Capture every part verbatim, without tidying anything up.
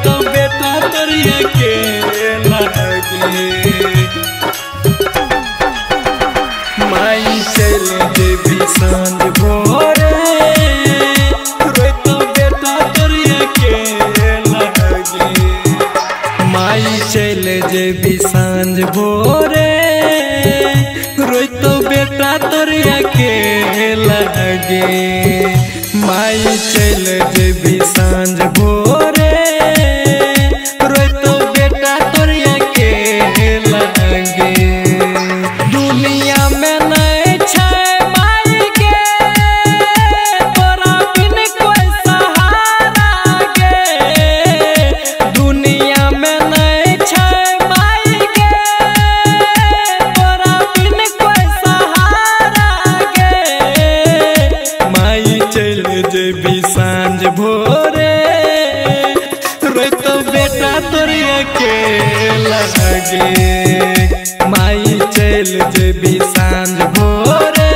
तो बेटा तोरिया के लागे माई चल जेबी सांझ भोरे रोई तो बेटा तोरिया के लागे माई चल जेबी सांझ भोरे रोई तो बेटा तोरिया के लागे माई चल जेबी सांझ भोरे रोई तो बेटा तोरिया के लागे दुनिया में नहीं छै माई के तोरा बिन कोई सहारा गे दुनिया में नहीं छै माई के तोरा बिन कोई सहारा गे माई चल जेबी सांझ भोरे रोई तो बेटा तोरिया के लागे माई चल जेबी सांझ भोरे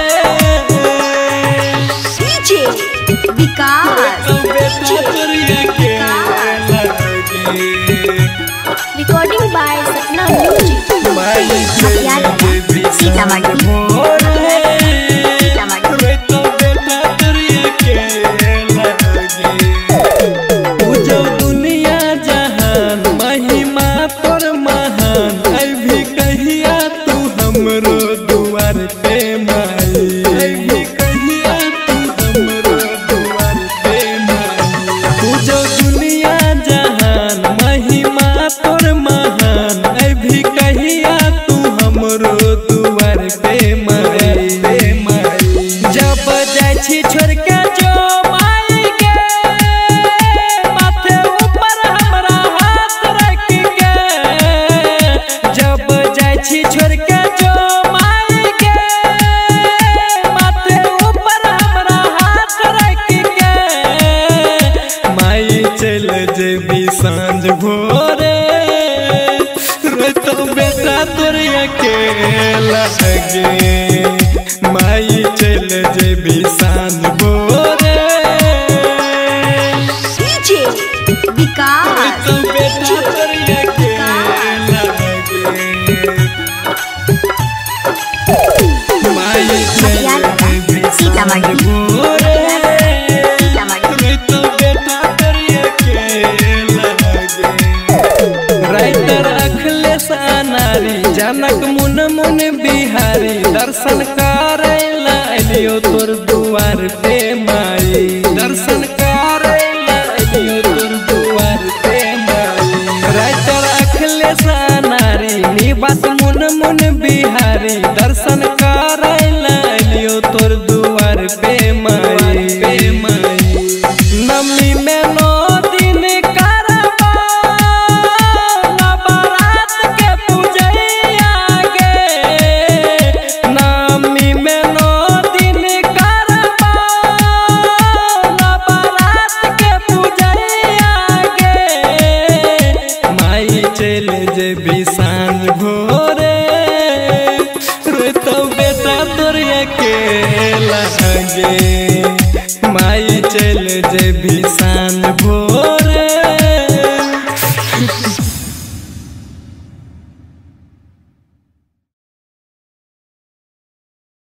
डीजे विकास तो बेटा तोरिया के लागे रिकॉर्डिंग बाय सपना म्यूजिक माई चल जेबी सांझ भोरे रोई तो बेटा तोरिया के लागे पूजो दुनिया जहान महिमा तोर महान अभी कहिया तू हमरो दुआर पे माई अभी कहिया तू हमरो दुआर पे माई पूजो दुनिया जहान महिमा तोर महान अभी कहिया तू हमरो दुआर पे माई जब जाइ छी छोड़ के जो माई के माथे ऊपर हमरा हाथ रख के जब जाइ छी छोड़ के जो माई के माथे ऊपर हमरा हाथ रख के माई चल जेबी सांझ भोरे रोई तो बेटा तोरिया के लागे माई चल जेबी सांझ भोरे डीजे विकास तो बेटा तोरिया के लागे माई चल जेबी सांझ भोरे रोई तो बेटा तोरिया के लागे राइटर अखिलेश अनारी जनक मुन मुन बिहारी दर्शन करे लाइलियो तोर दुआर पे माई दर्शन करे लाइलियो तोर दुआर पे माई राइटर अखिलेश अनारी निवास मुन मुन बिहारी दर्शन करे लाइलियो तोर दुआर पे माई पे माई नमी में नौ दिन करबा नवरात के पूजैया गे नमी में नौ दिन करबा नवरात के पूजैया गे माई चल जेबी सांझ भोरे रोई तो बेटा तोरिया के लागे माई चल जेबी सांझ भोरे।